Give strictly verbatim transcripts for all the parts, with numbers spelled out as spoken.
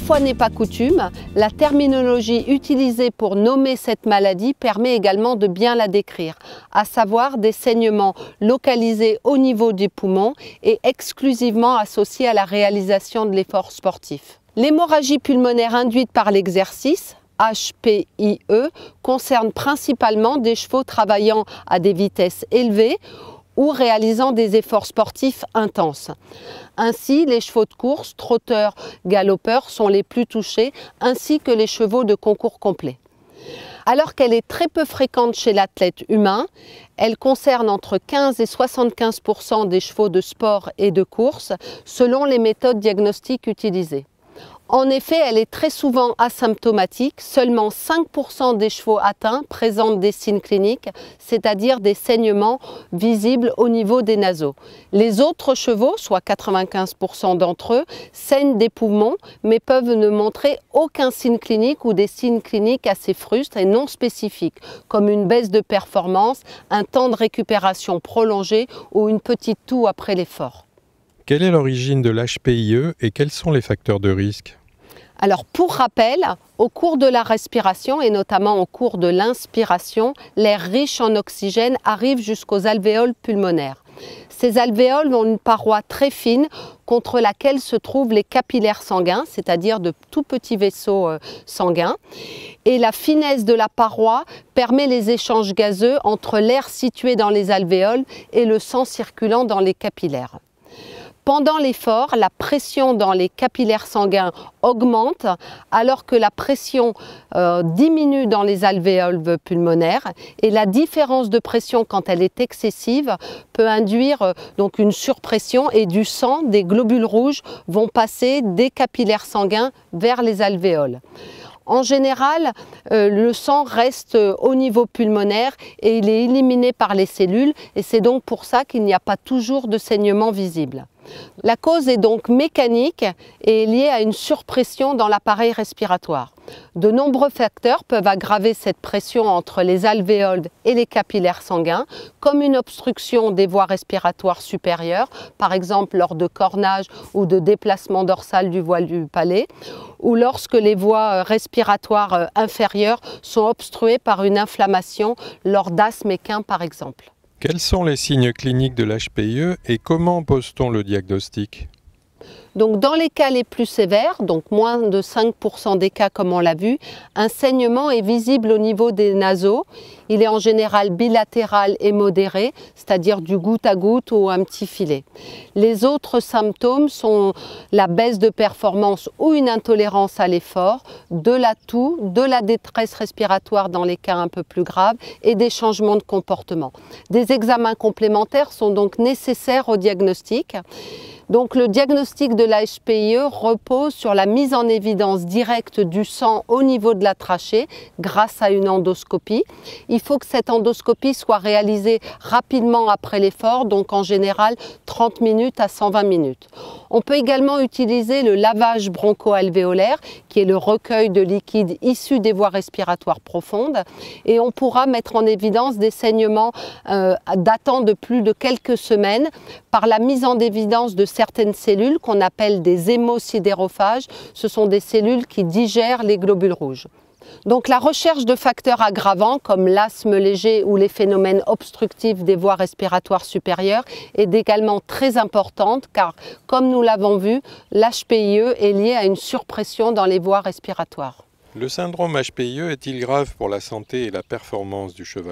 fois n'est pas coutume, la terminologie utilisée pour nommer cette maladie permet également de bien la décrire, à savoir des saignements localisés au niveau des poumons et exclusivement associés à la réalisation de l'effort sportif. L'hémorragie pulmonaire induite par l'exercice, H P I E, concerne principalement des chevaux travaillant à des vitesses élevées ou réalisant des efforts sportifs intenses. Ainsi, les chevaux de course, trotteurs, galopeurs sont les plus touchés, ainsi que les chevaux de concours complet. Alors qu'elle est très peu fréquente chez l'athlète humain, elle concerne entre quinze et soixante-quinze pour cent des chevaux de sport et de course, selon les méthodes diagnostiques utilisées. En effet, elle est très souvent asymptomatique. Seulement cinq pour cent des chevaux atteints présentent des signes cliniques, c'est-à-dire des saignements visibles au niveau des naseaux. Les autres chevaux, soit quatre-vingt-quinze pour cent d'entre eux, saignent des poumons, mais peuvent ne montrer aucun signe clinique ou des signes cliniques assez frustres et non spécifiques, comme une baisse de performance, un temps de récupération prolongé ou une petite toux après l'effort. Quelle est l'origine de l'H P I E et quels sont les facteurs de risque? Alors pour rappel, au cours de la respiration et notamment au cours de l'inspiration, l'air riche en oxygène arrive jusqu'aux alvéoles pulmonaires. Ces alvéoles ont une paroi très fine contre laquelle se trouvent les capillaires sanguins, c'est-à-dire de tout petits vaisseaux sanguins. Et la finesse de la paroi permet les échanges gazeux entre l'air situé dans les alvéoles et le sang circulant dans les capillaires. Pendant l'effort, la pression dans les capillaires sanguins augmente alors que la pression euh, diminue dans les alvéoles pulmonaires et la différence de pression quand elle est excessive peut induire euh, donc une surpression et du sang, des globules rouges vont passer des capillaires sanguins vers les alvéoles. En général, euh, le sang reste au niveau pulmonaire et il est éliminé par les cellules et c'est donc pour ça qu'il n'y a pas toujours de saignement visible. La cause est donc mécanique et est liée à une surpression dans l'appareil respiratoire. De nombreux facteurs peuvent aggraver cette pression entre les alvéoles et les capillaires sanguins, comme une obstruction des voies respiratoires supérieures, par exemple lors de cornage ou de déplacement dorsal du voile du palais, ou lorsque les voies respiratoires inférieures sont obstruées par une inflammation lors d'asthme équin par exemple. Quels sont les signes cliniques de l'H P I E et comment pose-t-on le diagnostic? Donc dans les cas les plus sévères, donc moins de cinq pour cent des cas comme on l'a vu, un saignement est visible au niveau des naseaux. Il est en général bilatéral et modéré, c'est-à-dire du goutte à goutte ou un petit filet. Les autres symptômes sont la baisse de performance ou une intolérance à l'effort, de la toux, de la détresse respiratoire dans les cas un peu plus graves et des changements de comportement. Des examens complémentaires sont donc nécessaires au diagnostic. Donc le diagnostic de l'H P I E repose sur la mise en évidence directe du sang au niveau de la trachée grâce à une endoscopie. Il faut que cette endoscopie soit réalisée rapidement après l'effort, donc en général trente minutes à cent vingt minutes. On peut également utiliser le lavage broncho-alvéolaire qui est le recueil de liquide issu des voies respiratoires profondes et on pourra mettre en évidence des saignements euh, datant de plus de quelques semaines par la mise en évidence de certaines cellules qu'on appelle des hémosidérophages. Ce sont des cellules qui digèrent les globules rouges. Donc la recherche de facteurs aggravants comme l'asthme léger ou les phénomènes obstructifs des voies respiratoires supérieures est également très importante car, comme nous l'avons vu, l'H P I E est lié à une surpression dans les voies respiratoires. Le syndrome H P I E est-il grave pour la santé et la performance du cheval ?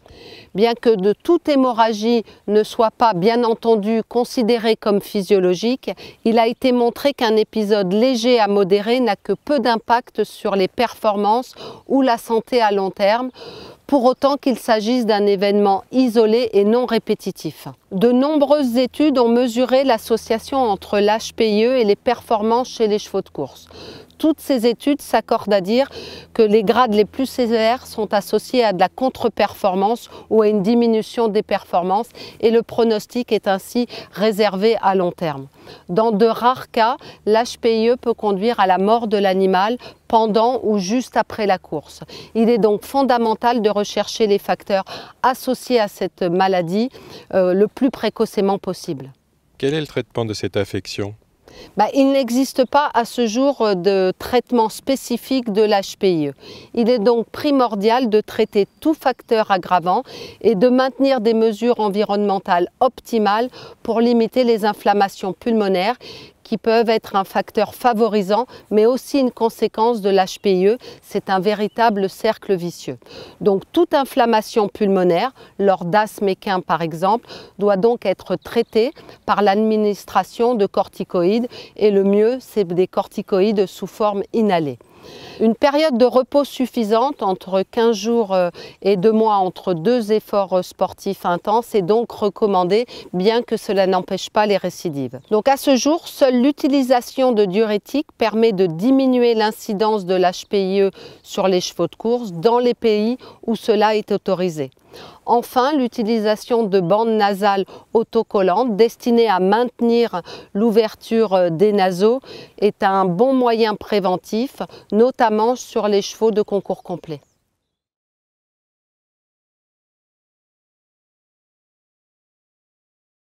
Bien que de toute hémorragie ne soit pas, bien entendu, considérée comme physiologique, il a été montré qu'un épisode léger à modéré n'a que peu d'impact sur les performances ou la santé à long terme, pour autant qu'il s'agisse d'un événement isolé et non répétitif. De nombreuses études ont mesuré l'association entre l'H P I E et les performances chez les chevaux de course. Toutes ces études s'accordent à dire que les grades les plus sévères sont associés à de la contre-performance ou à une diminution des performances et le pronostic est ainsi réservé à long terme. Dans de rares cas, l'H P I E peut conduire à la mort de l'animal pendant ou juste après la course. Il est donc fondamental de rechercher les facteurs associés à cette maladie euh, le plus précocement possible. Quel est le traitement de cette affection ? Bah, il n'existe pas à ce jour de traitement spécifique de l'H P I E. Il est donc primordial de traiter tout facteur aggravant et de maintenir des mesures environnementales optimales pour limiter les inflammations pulmonaires qui peuvent être un facteur favorisant, mais aussi une conséquence de l'H P I E. C'est un véritable cercle vicieux. Donc toute inflammation pulmonaire, lors d'asthme équin par exemple, doit donc être traitée par l'administration de corticoïdes et le mieux, c'est des corticoïdes sous forme inhalée. Une période de repos suffisante, entre quinze jours et deux mois entre deux efforts sportifs intenses, est donc recommandée, bien que cela n'empêche pas les récidives. Donc à ce jour, seule l'utilisation de diurétiques permet de diminuer l'incidence de l'H P I E sur les chevaux de course dans les pays où cela est autorisé. Enfin, l'utilisation de bandes nasales autocollantes destinées à maintenir l'ouverture des naseaux est un bon moyen préventif, notamment sur les chevaux de concours complet.